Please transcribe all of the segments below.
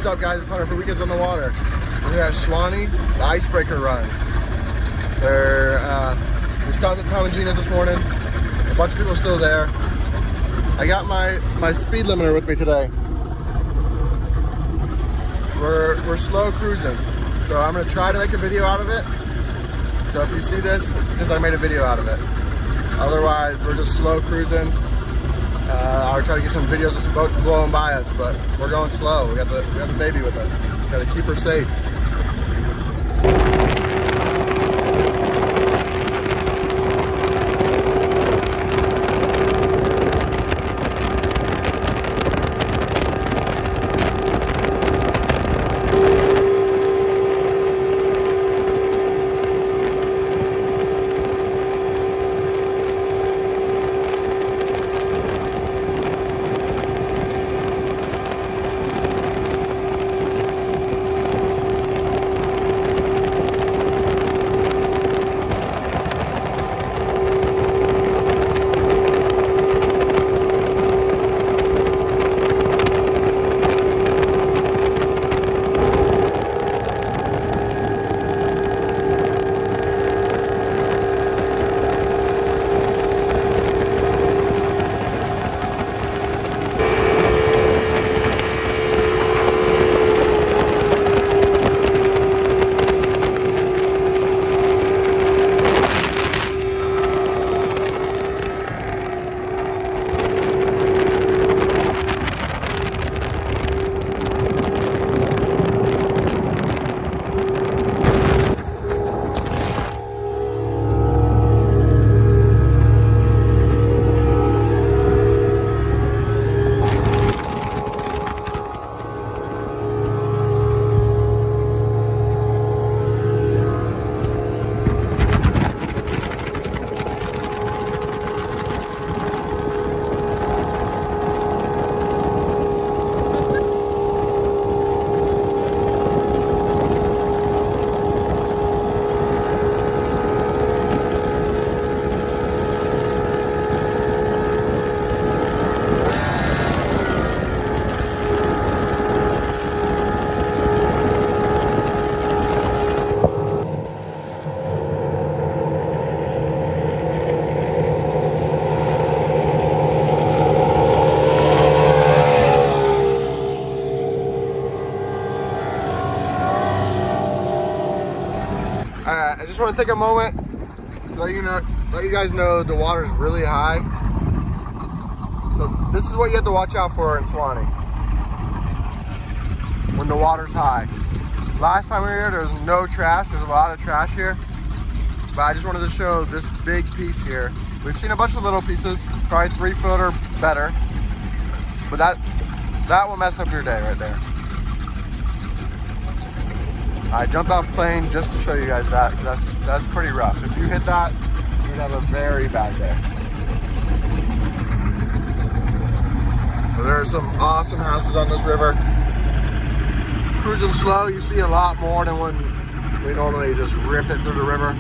What's up, guys? It's Hunter for Weekends on the Water. We're here at Suwannee, the Icebreaker Run. We stopped at Tom and Gina's this morning. A bunch of people are still there. I got my speed limiter with me today. We're slow cruising, so I'm gonna try to make a video out of it. So if you see this, it's because I made a video out of it. Otherwise, we're just slow cruising. I'll try to get some videos of some boats blowing by us, but we're going slow. We got the baby with us. Got to keep her safe. I just want to take a moment to let you guys know the water is really high. So this is what you have to watch out for in Suwannee when the water's high. Last time we were here, there was no trash. There's a lot of trash here, but I just wanted to show this big piece here. We've seen a bunch of little pieces, probably 3 foot or better, but that will mess up your day right there. I jumped off plane just to show you guys that. That's pretty rough. If you hit that, you'd have a very bad day. So there are some awesome houses on this river. Cruising slow, you see a lot more than when we normally just rip it through the river.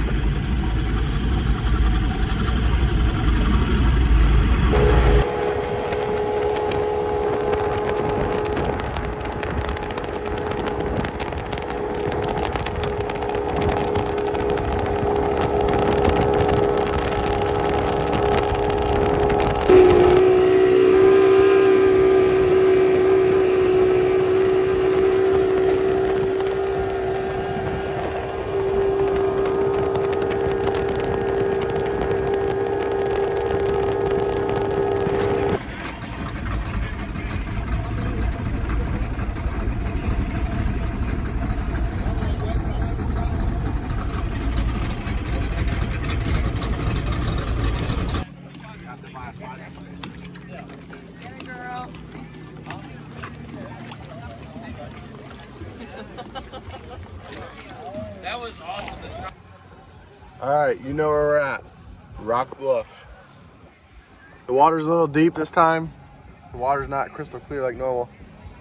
That was awesome. All right, you know where we're at. Rock Bluff. The water's a little deep this time. The water's not crystal clear like normal.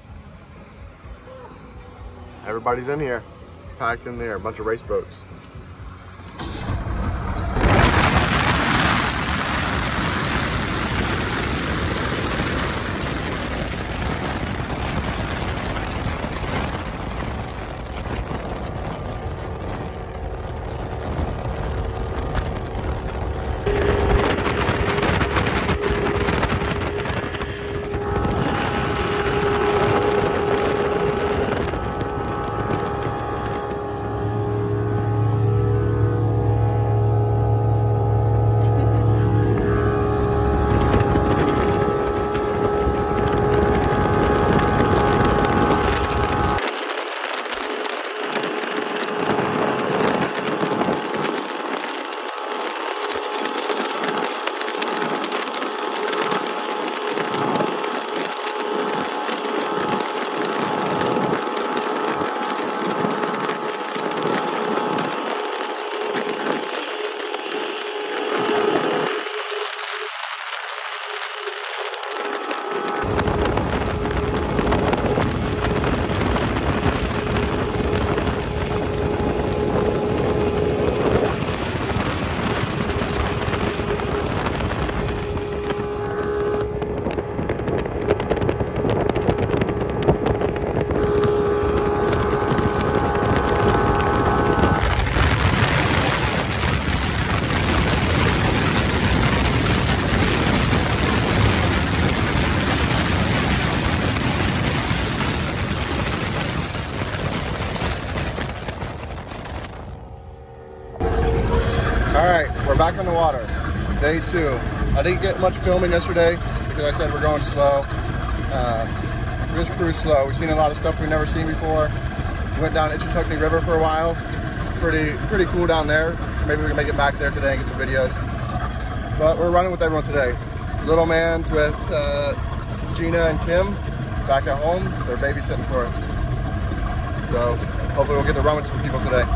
Everybody's in here, packed in there, a bunch of race boats. All right, we're back on the water. Day 2. I didn't get much filming yesterday because I said we're going slow. We just cruise slow. We've seen a lot of stuff we've never seen before. We went down Itchitucknee River for a while. Pretty cool down there. Maybe we can make it back there today and get some videos. But we're running with everyone today. Little man's with Gina and Kim back at home. They're babysitting for us. So hopefully we'll get to run with some people today.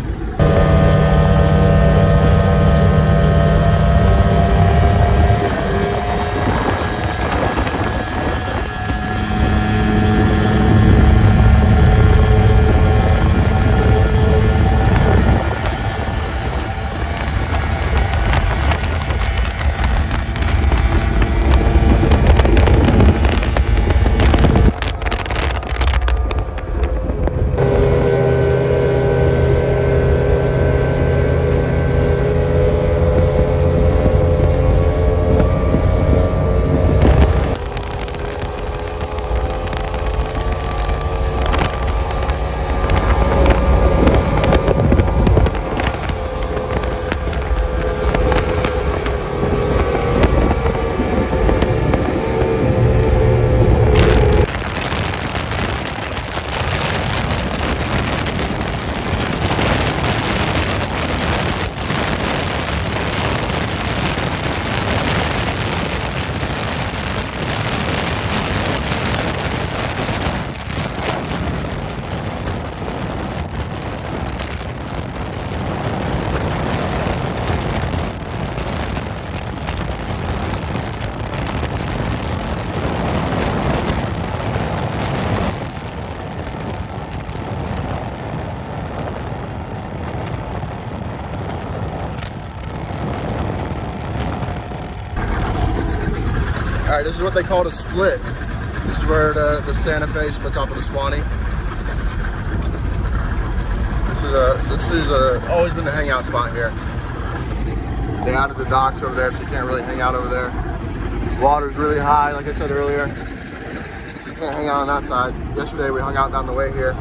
All right, this is what they call a split. This is where the Santa Fe splits off of the Suwannee. This is always been the hangout spot here. They added the docks over there, so you can't really hang out over there. Water's really high, like I said earlier. You can't hang out on that side. Yesterday we hung out down the way here.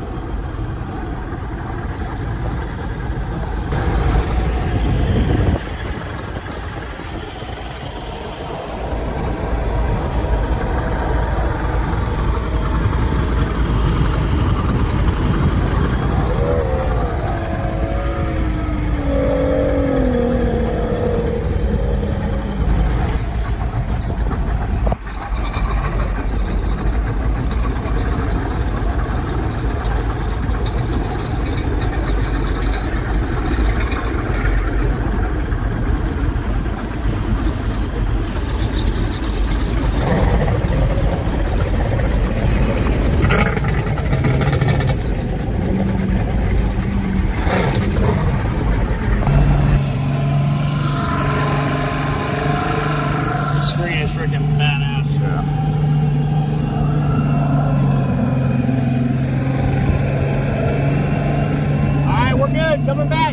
Coming back.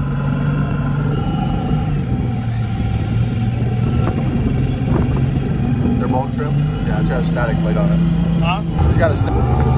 They're bolt trim? Yeah, it's got a static plate on it. Huh? It's got a static.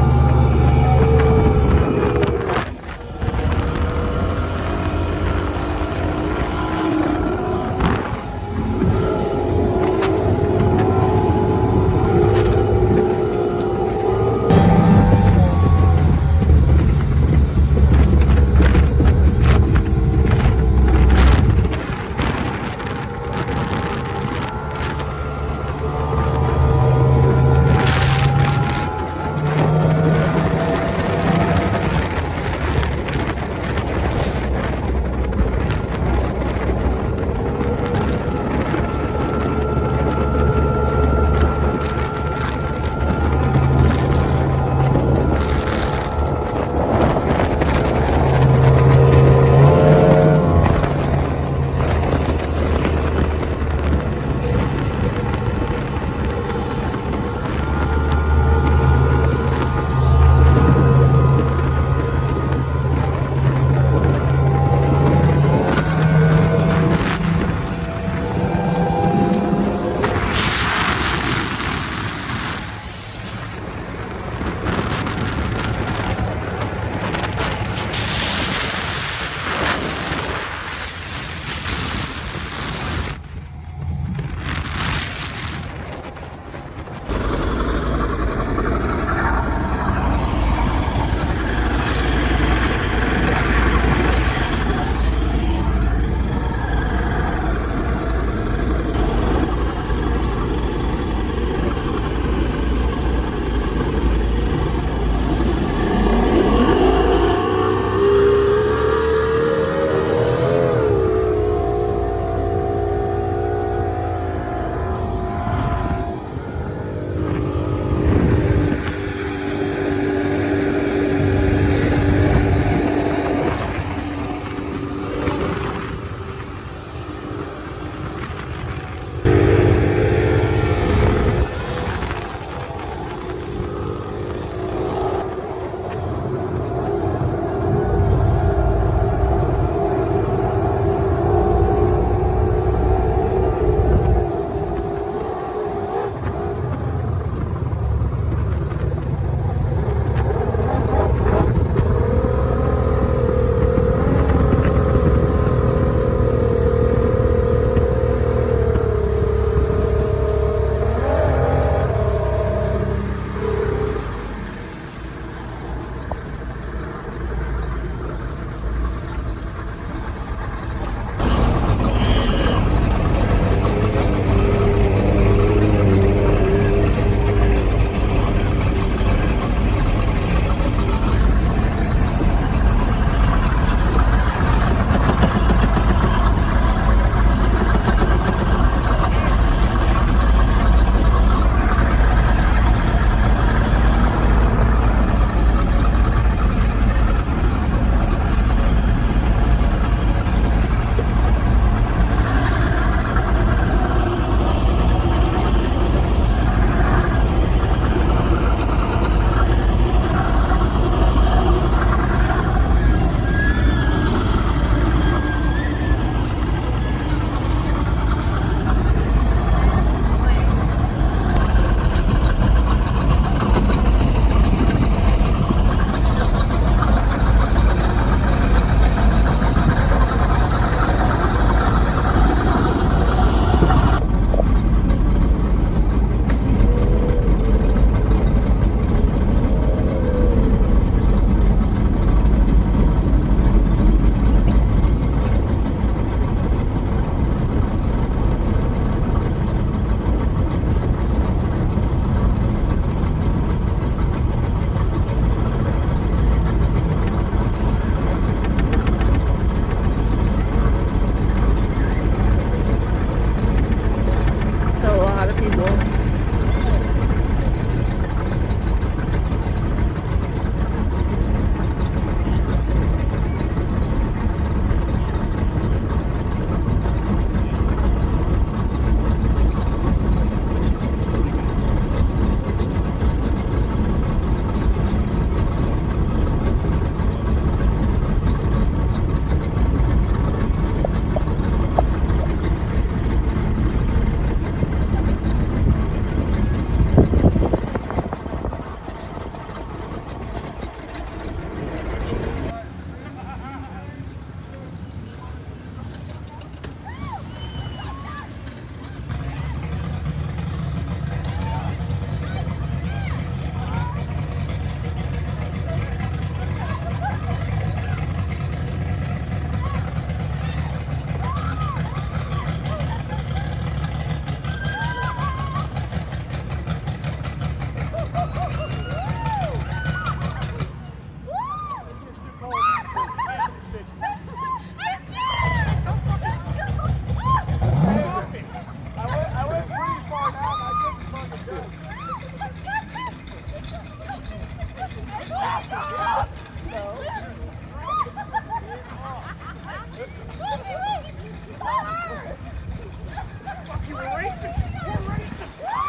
We're racing. We're racing.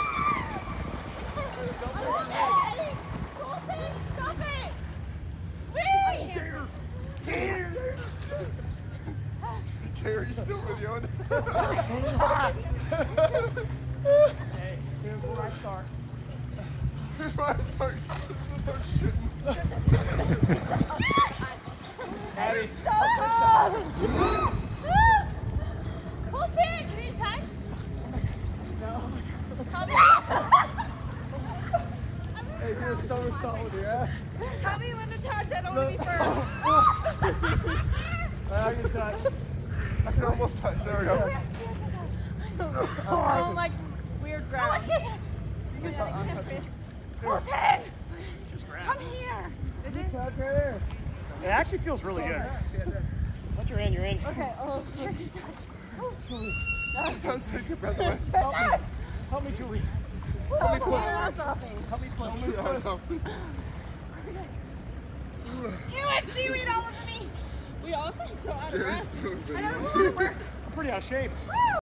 Stop it! Are you still videoing? Hey, here's where I start. Here's why I start shooting. Abby. Colton, can you touch? No. Tell me. Hey, you're so solid, yeah? Tell me when to touch. I don't want to be first. I can touch. I can almost touch. There we go. Oh, like weird ground. Colton! Just grass. Come here. Is it? Touch right there. It actually feels really good. Once you're in, you're in. Okay, a little scared to touch. Let's take your breath away. Help me, Julie. Help me push. Help me push. You have seaweed all over me. We all sound so out of breath. I don't want to work. I'm pretty out of shape.